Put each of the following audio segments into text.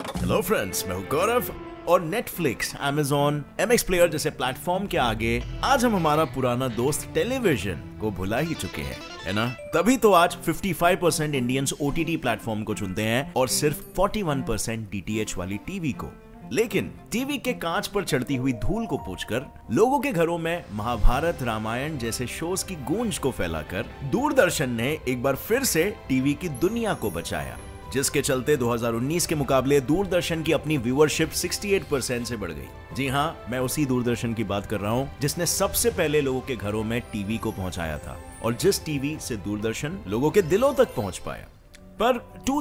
Hello friends, मैं हूं गौरव और नेटफ्लिक्स, अमेजॉन, एमएक्स प्लेयर जैसे प्लेटफॉर्म के आगे आज हम हमारा पुराना दोस्त टेलीविजन को भुला ही चुके हैं, है ना? तभी तो आज 55% इंडियंस ओटीटी प्लेटफॉर्म को चुनते हैं और सिर्फ 41% डीटीएच वाली टीवी को। लेकिन टीवी के कांच पर चढ़ती हुई धूल को पोंछकर लोगों के घरों में महाभारत, रामायण जैसे शोज की गूंज को फैलाकर दूरदर्शन ने एक बार फिर से टीवी की दुनिया को बचाया, जिसके चलते 2019 के मुकाबले दूरदर्शन की अपनी व्यूअरशिप 68% से बढ़ गई। जी हाँ, मैं उसी दूरदर्शन की बात कर रहा हूँ जिसने सबसे पहले लोगों के घरों में टीवी को पहुंचाया था और जिस टीवी से दूरदर्शन लोगों के दिलों तक पहुंच पाया। पर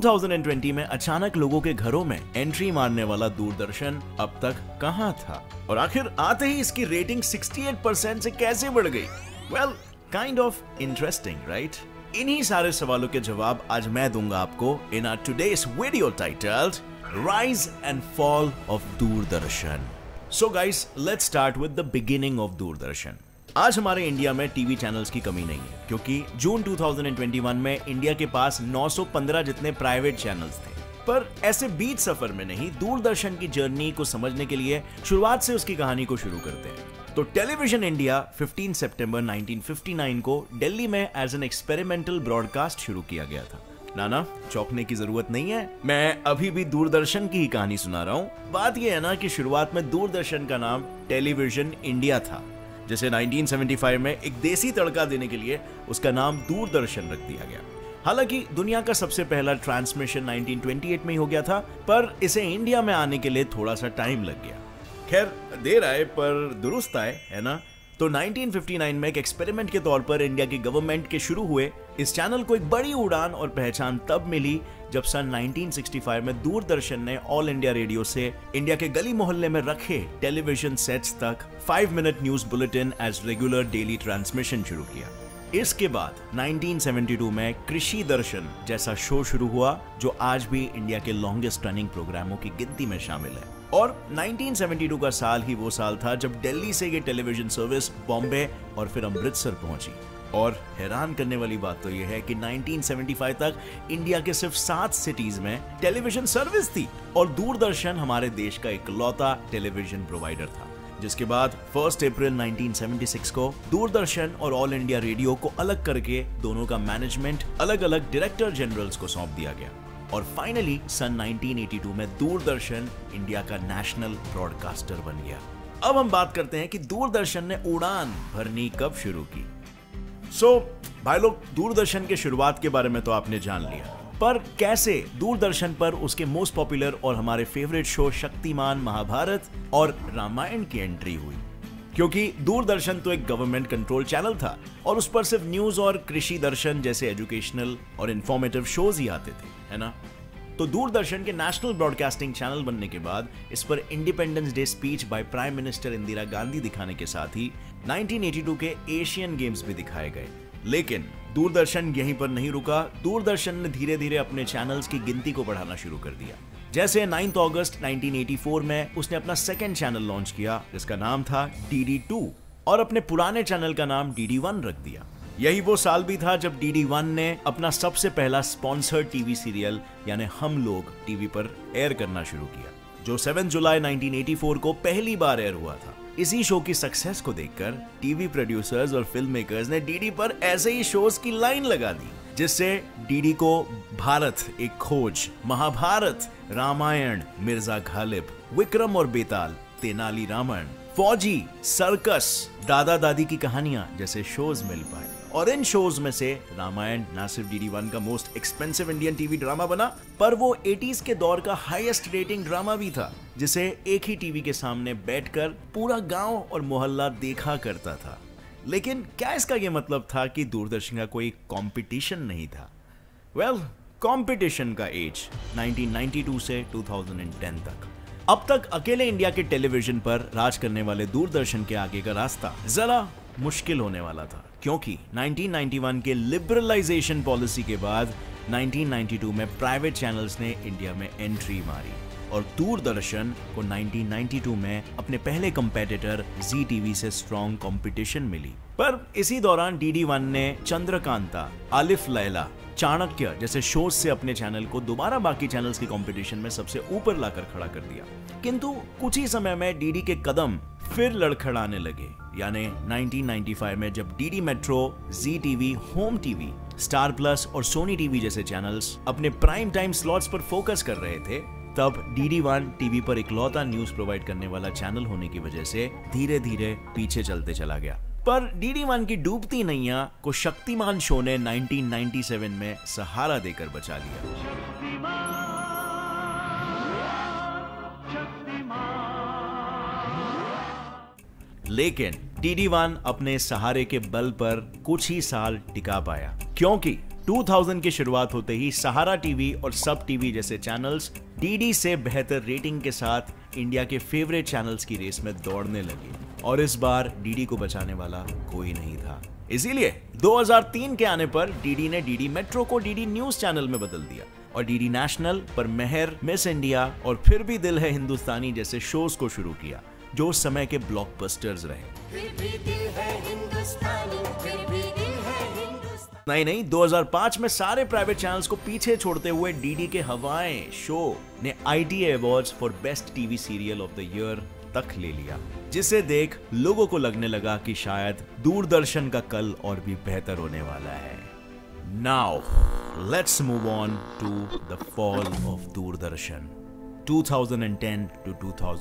2020 में अचानक लोगों के घरों में एंट्री मारने वाला दूरदर्शन अब तक कहां था और आखिर आते ही इसकी रेटिंग 68% से कैसे बढ़ गई? Well, kind of interesting, right? इन्हीं सारे सवालों के जवाब आज मैं दूंगा आपको in our today's video titled rise and fall of Doordarshan. So guys, let's start with the beginning of Doordarshan. आज हमारे इंडिया में टीवी चैनल्स की कमी नहीं है, क्योंकि जून 2021 में इंडिया के पास 915 जितने प्राइवेट चैनल्स थे। पर ऐसे बीच सफर में नहीं, दूरदर्शन की जर्नी को समझने के लिए शुरुआत से उसकी कहानी को शुरू करते हैं। तो टेलीविजन इंडिया 15 सितंबर 1959 को दिल्ली में एज एन एक्सपेरिमेंटल ब्रॉडकास्ट शुरू किया गया था। नाना, चौंकने की जरूरत नहीं है, मैं अभी भी दूरदर्शन की ही कहानी सुना रहा हूँ। बात यह है ना कि शुरुआत में दूरदर्शन का नाम टेलीविजन इंडिया था, जिसे 1975 में एक देसी तड़का देने के लिए उसका नाम दूरदर्शन रख दिया गया। हालांकि दुनिया का सबसे पहला ट्रांसमिशन 1928 में ही हो गया था, पर इसे इंडिया में आने के लिए थोड़ा सा टाइम लग गया। खैर, देर आए पर दुरुस्त आए, है ना? तो 1959 में एक एक्सपेरिमेंट के तौर पर इंडिया की गवर्नमेंट के शुरू हुए इस चैनल को एक बड़ी उड़ान और पहचान तब मिली जब सन 1965 में दूरदर्शन ने ऑल इंडिया रेडियो से इंडिया के गली मोहल्ले में रखे टेलीविजन सेट्स तक 5 minute news bulletin as regular daily transmission शुरू किया। इसके बाद 1972 में कृषि दर्शन जैसा शो शुरू हुआ, जो आज भी इंडिया के लॉन्गेस्ट रनिंग प्रोग्रामों की गिनती में शामिल है। और 1972 का साल ही वो साल था जब दिल्ली से ये टेलीविजन सर्विस बॉम्बे और फिर अमृतसर पहुंची। और हैरान करने वाली बात तो यह है कि 1975 तक इंडिया के सिर्फ 7 सिटीज में टेलीविजन सर्विस थी और दूरदर्शन हमारे देश का इकलौता टेलीविजन प्रोवाइडर था। जिसके बाद 1 अप्रैल 1976 को दूरदर्शन और ऑल इंडिया रेडियो को अलग करके दोनों का मैनेजमेंट अलग अलग डायरेक्टर जनरल्स को सौंप दिया गया और फाइनली सन 1982 में दूरदर्शन इंडिया का नेशनल ब्रॉडकास्टर बन गया। अब हम बात करते हैं कि दूरदर्शन ने उड़ान भरनी कब शुरू की। भाई लोग, दूरदर्शन के शुरुआत के बारे में तो आपने जान लिया, पर कैसे दूरदर्शन पर उसके मोस्ट पॉपुलर और हमारे फेवरेट शो शक्तिमान, महाभारत और रामायण की एंट्री हुई? क्योंकि दूरदर्शन तो एक गवर्नमेंट कंट्रोल चैनल था और उस पर सिर्फ न्यूज और कृषि दर्शन जैसे एजुकेशनल और इंफॉर्मेटिव शोज ही आते थे, है ना? तो दूरदर्शन के नेशनल ब्रॉडकास्टिंग चैनल बनने के बाद इस पर independence day speech by prime minister Indira Gandhi दिखाने के साथ ही 1982 के एशियन गेम्स भी दिखाए गए। लेकिन दूरदर्शन यहीं पर नहीं रुका। दूरदर्शन ने धीरे धीरे अपने चैनल्स की गिनती को बढ़ाना शुरू कर दिया। जैसे 9 अगस्त 1984 में उसने अपना सेकंड चैनल लॉन्च किया, जिसका नाम था DD2, और अपने पुराने चैनल का नाम DD1 रख दिया। यही वो साल भी था जब DD1 ने अपना सबसे पहला स्पॉन्सर्ड टीवी सीरियल यानी हम लोग टीवी पर एयर करना शुरू किया, जो 7 जुलाई 1984 को पहली बार एयर हुआ था। इसी शो की सक्सेस को देखकर टीवी प्रोड्यूसर्स और फिल्म मेकर्स ने डीडी पर ऐसे ही शोज की लाइन लगा दी, जिससे डीडी को भारत एक खोज, महाभारत, रामायण, मिर्जा गालिब, विक्रम और बेताल, तेनाली रामन, फौजी, सर्कस, दादा दादी की कहानियां जैसे शोज मिल पाए। और इन शोज में से रामायण ना सिर्फ DD1 का most expensive Indian TV drama बना, पर वो 80s के दौर का हाईएस्ट रेटिंग ड्रामा भी था, जिसे एक ही टीवी के सामने बैठकर पूरा गांव और मोहल्ला देखा करता था। लेकिन क्या इसका ये मतलब था कि दूरदर्शन का कोई कंपटीशन नहीं था? वेल, कंपटीशन का एज 1992 से 2010 तक। अब तक अकेले इंडिया के टेलीविजन पर राज करने वाले दूरदर्शन के आगे का रास्ता जरा मुश्किल होने वाला था, क्योंकि 1991 के लिबरलाइजेशन पॉलिसी के बाद 1992 में प्राइवेट चैनल्स ने इंडिया में एंट्री मारी। और दूरदर्शन को 1992 में अपने पहले कंपेटिटर जी टीवी से स्ट्रॉन्ग कंपटीशन मिली। पर इसी दौरान DD1 ने चंद्रकांता, आलिफ लैला, चाणक्य जैसे शोज से अपने चैनल को दोबारा बाकी चैनल्स के कंपटीशन में सबसे ऊपर लाकर खड़ा कर दिया। किंतु कुछ ही समय में डीडी के कदम फिर लड़खड़ाने लगे, यानी 1995 में जब DD metro, Zee TV, home TV, star plus और सोनी टीवी जैसे चैनल्स अपने प्राइम टाइम स्लॉट्स पर फोकस कर रहे थे, तब DD1 टीवी पर इकलौता न्यूज प्रोवाइड करने वाला चैनल होने की वजह से धीरे धीरे पीछे चलते चला गया। पर DD1 की डूबती नैया को शक्तिमान शो ने 1997 में सहारा देकर बचा लिया। लेकिन DD1 अपने सहारे के बल पर कुछ ही साल टिका पाया, क्योंकि 2000 की शुरुआत होते ही सहारा टीवी और सब टीवी जैसे चैनल्स डीडी से बेहतर रेटिंग के साथ इंडिया के फेवरेट चैनल्स की रेस में दौड़ने लगे, और इस बार डीडी को बचाने वाला कोई नहीं था। इसीलिए 2003 के आने पर डीडी ने डीडी मेट्रो को डीडी न्यूज चैनल में बदल दिया और डीडी नेशनल पर मेहर, मिस इंडिया और फिर भी दिल है हिंदुस्तानी जैसे शोज को शुरू किया, जो उस समय के ब्लॉकबस्टर्स रहे। नहीं, 2005 में सारे प्राइवेट चैनल्स को पीछे छोड़ते हुए डीडी के हवाएं शो ने ITA awards for best TV serial of the year तक ले लिया, जिसे देख लोगों को लगने लगा कि शायद दूरदर्शन का कल और भी बेहतर होने वाला है। Now let's move on to the fall of Doordarshan 2010 to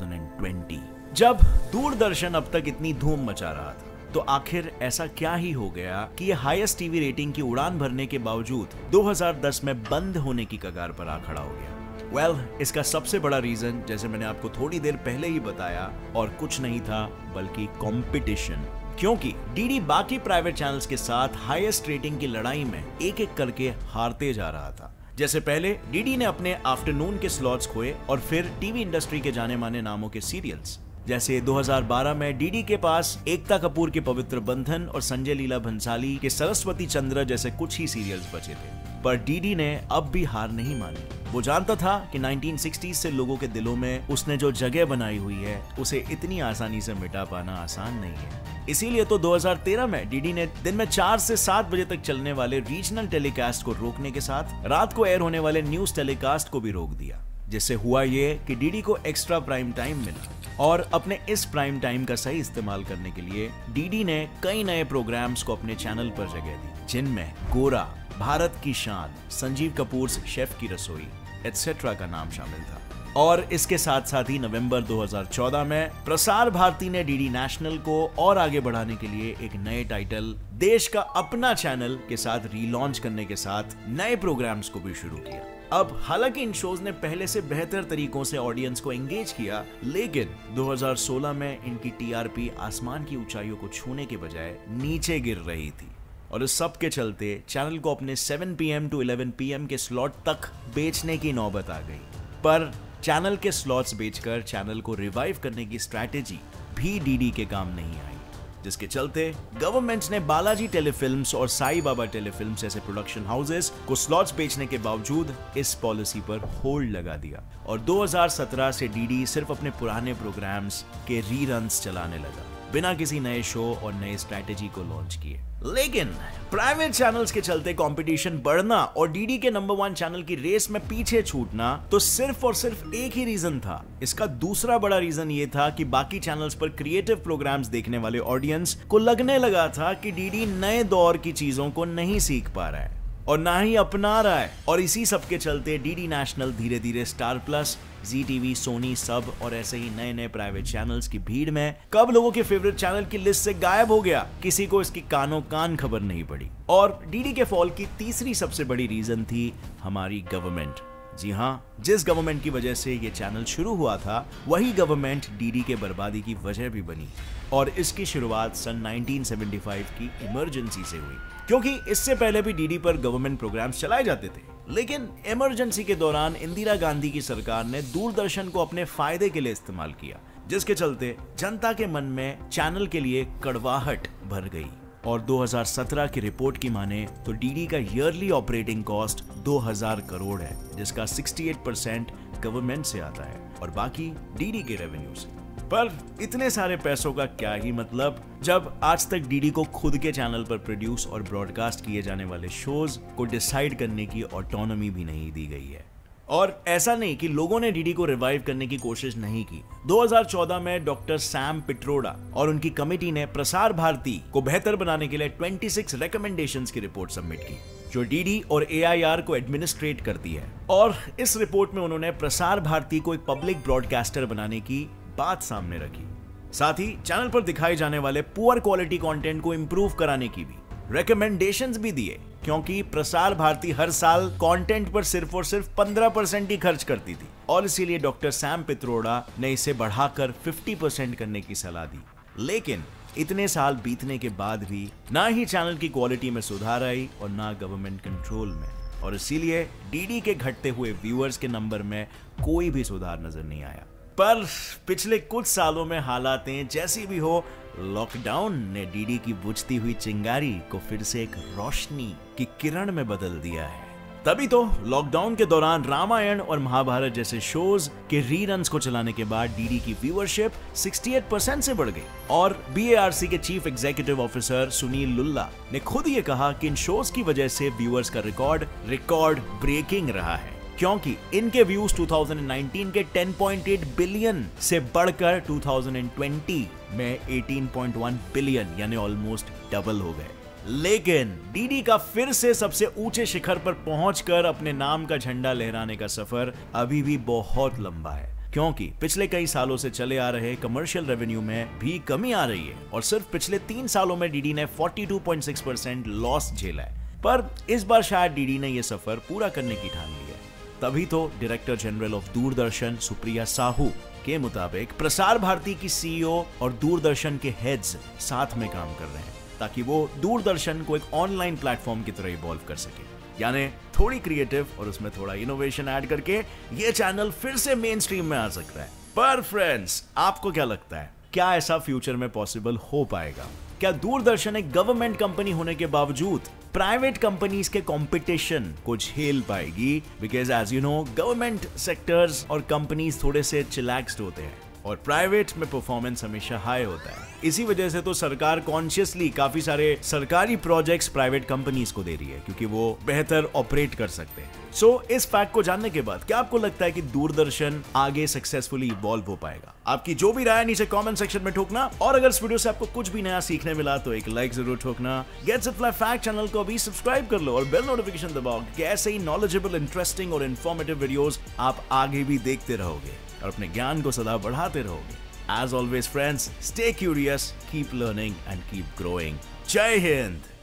2020। जब दूरदर्शन अब तक इतनी धूम मचा रहा था, तो आखिर ऐसा क्या ही हो गया कि ये हाईएस्ट टीवी रेटिंग की उड़ान भरने के बावजूद 2010 में बंद होने की कगार पर आ खड़ा हो गया? इसका सबसे बड़ा रीजन, जैसे मैंने आपको थोड़ी देर पहले ही बताया, और कुछ नहीं था बल्कि कंपटीशन। क्योंकि डीडी बाकी प्राइवेट चैनल्स के साथ हाईएस्ट रेटिंग की लड़ाई में एक एक करके हारते जा रहा था। जैसे पहले डीडी ने अपने आफ्टरनून के स्लॉट्स खोए, और फिर टीवी इंडस्ट्री के जाने माने नामों के सीरियल्स, जैसे 2012 में डीडी के पास एकता कपूर के पवित्र बंधन और संजय लीला भंसाली के सरस्वती चंद्र जैसे कुछ ही सीरियल्स बचे थे। पर डीडी ने अब भी हार नहीं मानी। वो जानता था कि 1960s से लोगों के दिलों में उसने जो जगह बनाई हुई है, उसे इतनी आसानी से मिटा पाना आसान नहीं है। इसीलिए तो 2013 में डीडी ने दिन में 4 से 7 बजे तक चलने वाले रीजनल टेलीकास्ट को रोकने के साथ रात को एयर होने वाले न्यूज टेलीकास्ट को भी रोक दिया, जिससे हुआ ये कि डीडी को एक्स्ट्रा प्राइम टाइम मिला। और अपने इस प्राइम टाइम का सही इस्तेमाल करने के लिए डीडी ने कई नए प्रोग्राम्स को अपने चैनल पर जगह दी, जिनमें गोरा, भारत की शान, संजीव कपूर शेफ की रसोई एटसेट्रा का नाम शामिल था। और इसके साथ साथ ही नवंबर 2014 में प्रसार भारती ने डीडी नेशनल को और आगे बढ़ाने के लिए एक नए टाइटल, देश का अपना चैनल के साथ रीलॉन्च करने के साथ नए प्रोग्राम्स को भी शुरू किया। अब हालांकि इन शोज ने पहले से बेहतर तरीकों से ऑडियंस को एंगेज किया, लेकिन 2016 में इनकी टीआरपी आसमान की ऊंचाइयों को छूने के बजाय नीचे गिर रही थी, और इस सब के चलते चैनल को अपने 7 PM to 11 PM के स्लॉट तक बेचने की नौबत आ गई। पर चैनल के स्लॉट्स बेचकर चैनल को रिवाइव करने की स्ट्रैटेजी भी डीडी के काम नहीं आई, जिसके चलते गवर्नमेंट ने बालाजी टेलीफिल्म्स और साई बाबा टेलीफिल्म्स जैसे प्रोडक्शन हाउसेस को स्लॉट्स बेचने के बावजूद इस पॉलिसी पर होल्ड लगा दिया, और 2017 से डीडी सिर्फ अपने पुराने प्रोग्राम्स के रीरन्स चलाने लगा, बिना किसी नए शो और नए स्ट्रैटेजी को लॉन्च किए। लेकिन प्राइवेट चैनल्स के चलते कंपटीशन बढ़ना और डीडी के नंबर 1 चैनल की रेस में पीछे छूटना तो सिर्फ और सिर्फ एक ही रीजन था। इसका दूसरा बड़ा रीजन ये था कि बाकी चैनल्स पर क्रिएटिव प्रोग्राम्स देखने वाले ऑडियंस को लगने लगा था कि डीडी नए दौर की चीजों को नहीं सीख पा रहा है और ना ही अपना रहा है, और इसी सब के चलते डीडी नेशनल धीरे धीरे star plus, Zee TV, Sony, SAB और ऐसे ही नए नए प्राइवेट चैनल्स की भीड़ में कब लोगों के फेवरेट चैनल की लिस्ट से गायब हो गया, किसी को इसकी कानों कान खबर नहीं पड़ी। और डीडी के फॉल की तीसरी सबसे बड़ी रीजन थी हमारी गवर्नमेंट। जी हाँ, जिस गवर्नमेंट की वजह से ये चैनल शुरू हुआ था, वही गवर्नमेंट डीडी के बर्बादी की वजह भी बनी, और इसकी शुरुआत सन 1975 की इमरजेंसी से हुई। क्योंकि इससे पहले भी डीडी पर गवर्नमेंट प्रोग्राम्स चलाए जाते थे, लेकिन इमरजेंसी के दौरान इंदिरा गांधी की सरकार ने दूरदर्शन को अपने फायदे के लिए इस्तेमाल किया, जिसके चलते जनता के मन में चैनल के लिए कड़वाहट भर गई। और 2017 की रिपोर्ट की माने तो डीडी का ईयरली ऑपरेटिंग कॉस्ट 2000 करोड़ है, जिसका 68% गवर्नमेंट से आता है और बाकी डीडी के रेवेन्यू से। पर इतने सारे पैसों का क्या ही मतलब जब आज तक डीडी को खुद के चैनल पर प्रोड्यूस और ब्रॉडकास्ट किए जाने वाले शोज को डिसाइड करने की ऑटोनॉमी भी नहीं दी गई है। और ऐसा नहीं कि लोगों ने डीडी को रिवाइव करने की कोशिश नहीं की। 2014 में डॉक्टर सैम पिट्रोडा और उनकी कमेटी ने प्रसार भारती को बेहतर बनाने के लिए 26 रिकमेंडेशंस की रिपोर्ट सबमिट की, जो डीडी और एआईआर को एडमिनिस्ट्रेट करती है। और इस रिपोर्ट में उन्होंने प्रसार भारती को एक पब्लिक ब्रॉडकास्टर बनाने की बात सामने रखी। साथ ही चैनल पर दिखाए जाने वाले पुअर क्वालिटी कंटेंट को इंप्रूव कराने की भी रिकमेंडेशंस भी दिए, क्योंकि प्रसार भारती हर साल कंटेंट पर सिर्फ और सिर्फ 15% ही खर्च करती थी और इसीलिए डॉक्टर सैम पित्रोडा ने इसे बढ़ाकर 50% करने की सलाह दी। लेकिन इतने साल बीतने के बाद भी ना ही चैनल की क्वालिटी में सुधार आई और ना गवर्नमेंट कंट्रोल में, और इसीलिए डीडी के घटते हुए व्यूअर्स के नंबर में कोई भी सुधार नजर नहीं आया। पर पिछले कुछ सालों में हालातें जैसी भी हो, लॉकडाउन ने डीडी की बुझती हुई चिंगारी को फिर से एक रोशनी की किरण में बदल दिया है। तभी तो लॉकडाउन के दौरान रामायण और महाभारत जैसे शोज के रीरन्स को चलाने के बाद डीडी की व्यूअरशिप 68% से बढ़ गई। और बीएआरसी के chief executive officer Sunil Lulla ने खुद ये कहा कि इन शोज की वजह से व्यूअर्स का रिकॉर्ड ब्रेकिंग रहा है, क्योंकि इनके व्यूज 2019 के 10.8 बिलियन से बढ़कर 2020 में 18.1 बिलियन यानी ऑलमोस्ट डबल हो गए। लेकिन डीडी का फिर से सबसे ऊंचे शिखर पर पहुंचकर अपने नाम का झंडा लहराने का सफर अभी भी बहुत लंबा है, क्योंकि पिछले कई सालों से चले आ रहे कमर्शियल रेवेन्यू में भी कमी आ रही है और सिर्फ पिछले 3 सालों में डीडी ने 42.6% लॉस झेला है। पर इस बार शायद डीडी ने यह सफर पूरा करने की ठान ली है। तभी तो director general of Doordarshan Supriya Sahu के मुताबिक प्रसार भारती की सीईओ और दूरदर्शन के हेड्स साथ में काम कर रहे हैं ताकि वो दूरदर्शन को एक ऑनलाइन प्लेटफॉर्म की तरह इवॉल्व कर सके, यानी थोड़ी क्रिएटिव और उसमें थोड़ा इनोवेशन ऐड करके ये चैनल फिर से मेन स्ट्रीम में आ सकता है। पर फ्रेंड्स, आपको क्या लगता है, क्या ऐसा फ्यूचर में पॉसिबल हो पाएगा? क्या दूरदर्शन एक गवर्नमेंट कंपनी होने के बावजूद प्राइवेट कंपनीज के कंपटीशन को झेल पाएगी? Because as you know, government sectors और कंपनीज थोड़े से चिलैक्स्ड होते हैं और प्राइवेट में परफॉर्मेंस हमेशा हाई होता है। इसी वजह से तो सरकार कॉन्शियसली काफी सारे सरकारी प्रोजेक्ट्स प्राइवेट कंपनीज को दे रही है, क्योंकि वो बेहतर ऑपरेट कर सकते हैं। सो इस फैक्ट को जानने के बाद क्या आपको लगता है कि दूरदर्शन आगे सक्सेसफुली इवॉल्व हो पाएगा? आपकी जो भी राय नीचे कमेंट सेक्शन में ठोकना, और अगर इस वीडियो से आपको कुछ भी नया सीखने मिला तो एक लाइक जरूर ठोकना। Gets it fly fact channel को भी सब्सक्राइब कर लो और बेल नोटिफिकेशन दबाओ कि ऐसे ही नॉलेजेबल, इंटरेस्टिंग और इन्फॉर्मेटिव वीडियोस आप आगे भी देखते रहोगे और अपने ज्ञान को सदा बढ़ाते रहोगे। As always friends, stay curious, keep learning and keep growing. Jai Hind!